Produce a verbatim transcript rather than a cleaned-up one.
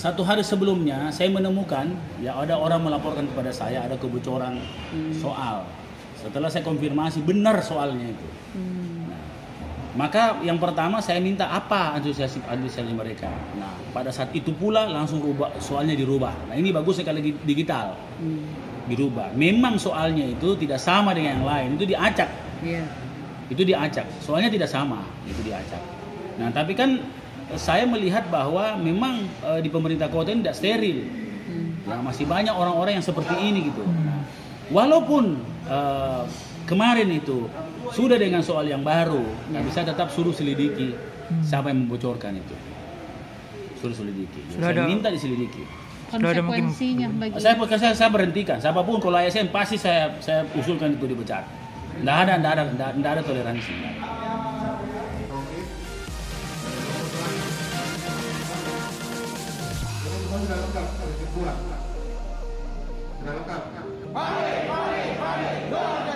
satu hari sebelumnya saya menemukan ya ada orang melaporkan kepada saya ada kebocoran hmm. soal. Setelah saya konfirmasi benar soalnya itu. Hmm. Nah, maka yang pertama saya minta apa antusiasi antusiasi mereka. Nah, pada saat itu pula langsung rubah soalnya dirubah. Nah, ini bagusnya kalau digital. Hmm. Dirubah. Memang soalnya itu tidak sama dengan yang lain, itu diacak. Yeah. Itu diacak. Soalnya tidak sama, itu diacak. Nah, tapi kan saya melihat bahwa memang e, di pemerintah kota ini tidak steril. Hmm. Ya, masih banyak orang-orang yang seperti ini gitu. Nah, walaupun e, kemarin itu sudah dengan soal yang baru, ya. Tapi saya tetap suruh selidiki hmm. siapa yang membocorkan itu. Suruh selidiki. Ya, saya minta diselidiki. Konsekuensinya bagi saya, saya saya berhentikan. Siapapun kalau A S N pasti saya saya usulkan itu dipecat. Tidak ada, tidak ada, tidak ada toleransi. Sudah lengkap, sudah lengkap. Sudah lengkap.